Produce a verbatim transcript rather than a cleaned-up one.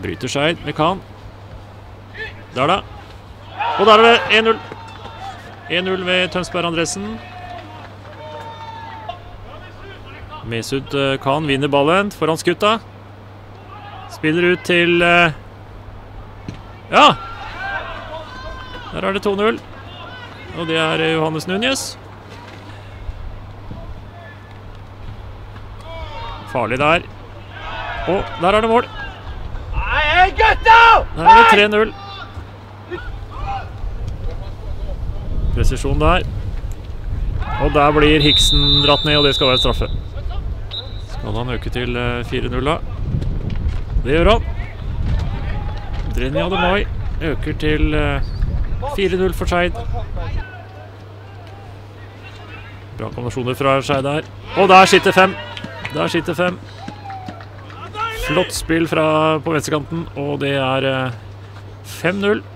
Bryter Skeid med Khan. Der da. Og der er det en null. en null ved Tønsberg Andresen. Mesut Khan vinner ballen foran skutta. Spiller ut til... Uh, ja! Der er det to null. Og det er Johannes Núñez. Farlig der. Og der er det mål. Der er det tre null. Presisjon der. Og der blir Hiksen dratt ned, og det skal være straffe. Skal han øke til fire null da? Det gjør han. Drenny Ademai øker til fire null for Skeid. Bra kombinasjoner fra Skeid der. Og der sitter fem. Der sitter fem. Flott spill fra på venstrekanten, og det er fem null.